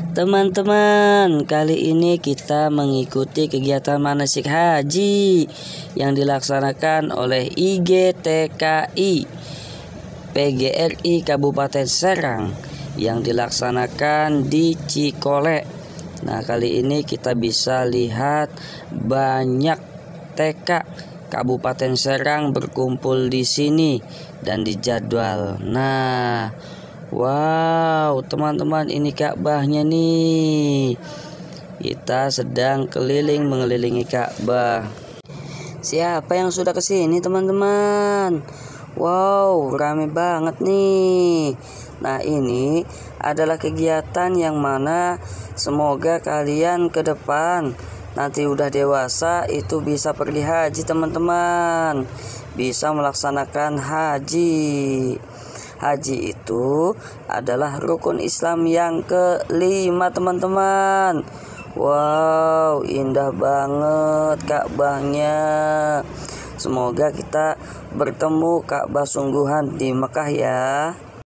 Teman-teman, kali ini kita mengikuti kegiatan manasik haji yang dilaksanakan oleh IGTKI PGRI Kabupaten Serang yang dilaksanakan di Cikole. Nah, kali ini kita bisa lihat banyak TK Kabupaten Serang berkumpul di sini dan dijadwal. Nah, wow, teman-teman, ini Ka'bahnya nih. Kita sedang mengelilingi Ka'bah. Siapa yang sudah ke sini, teman-teman? Wow, rame banget nih. Nah, ini adalah kegiatan yang mana semoga kalian ke depan nanti udah dewasa itu bisa pergi haji, teman-teman. Bisa melaksanakan haji. Haji itu adalah rukun Islam yang kelima, teman-teman. Wow, indah banget Ka'bahnya. Semoga kita bertemu Ka'bah sungguhan di Mekah ya.